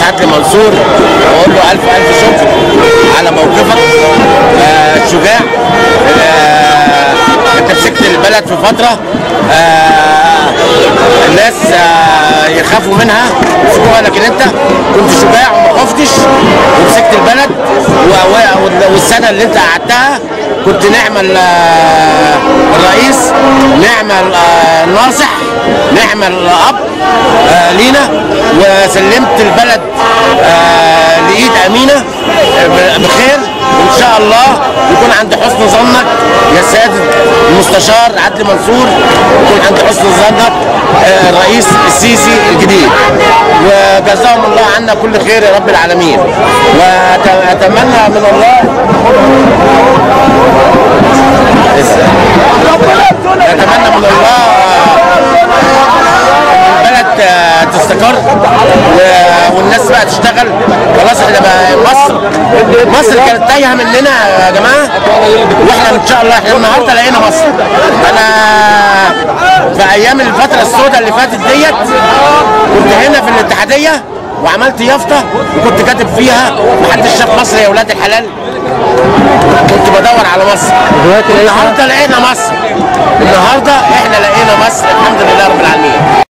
عدلي منصور واقول له الف الف شكر على موقفك الشجاع. انت مسكت البلد في فتره الناس يخافوا منها يسيبوها، لكن انت كنت شجاع وما خفتش ومسكت البلد. والسنه اللي انت قعدتها كنت نعم الرئيس، نعم الناصح، نعم الاب لينا، وسلمت البلد لايد امينه بخير، وان شاء الله يكون عند حسن ظنك يا سياده المستشار عدلي منصور، يكون عند حسن ظنك الرئيس السيسي الجديد، وجزاهم الله عنا كل خير يا رب العالمين. واتمنى من الله البلد تستقر والناس بقى تشتغل. خلاص احنا بقى مصر كانت تايهه مننا يا جماعه، واحنا ان شاء الله احنا النهارده لقينا مصر. انا في ايام الفتره السوداء اللي فاتت ديت كنت هنا في الاتحاديه وعملت يافطه وكنت كاتب فيها محدش شاف مصر يا ولاد الحلال. كنت بدور على مصر. النهارده لقينا مصر، النهارده احنا لقينا مصر، الحمد لله رب العالمين.